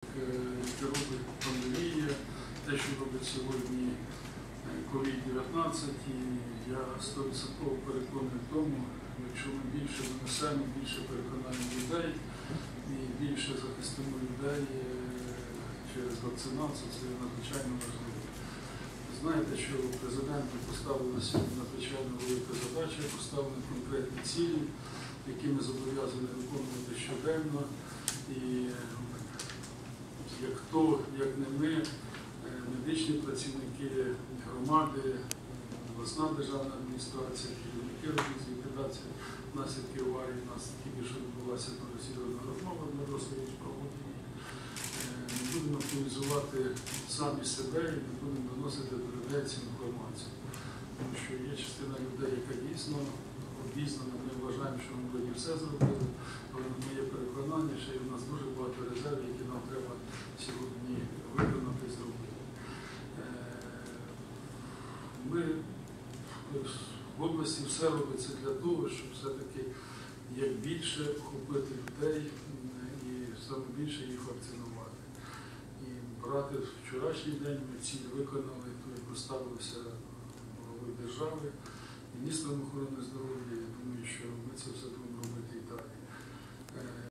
яке робить пандемія, те, що робить сьогодні COVID-19, і я 100% переконаний в тому, якщо ми більше донесемо, більше переконаємо людей і більше захистимо людей через вакцинацію, це надзвичайно важливо. Знаєте, що президенту поставили сьогодні надзвичайно велика задача, поставлені конкретні цілі, які ми зобов'язані виконувати щоденно. І як хто, як не ми, медичні працівники громади, обласна державна адміністрація, керівники робіт з ліквідації наслідків аварії, у нас тільки що відбулася дуже серйозна розмова, на досвіді проводені. Ми будемо активізувати самі себе і не будемо доносити до людей цю інформацію. Тому що є частина людей, яка дійсно обізнана, ми вважаємо, що ми вроді все зробили, але моє переконання, що у нас дуже багато резервів, які нам треба сьогодні виконати і зробити. Ми в області все робиться для того, щоб все-таки як більше охопити людей і саме більше їх вакцинувати. І брати вчорашній день ми ціль виконали, ту, яку ставилися головою держави, міністром охорони здоров'я. Я думаю, що ми це все будемо робити і далі.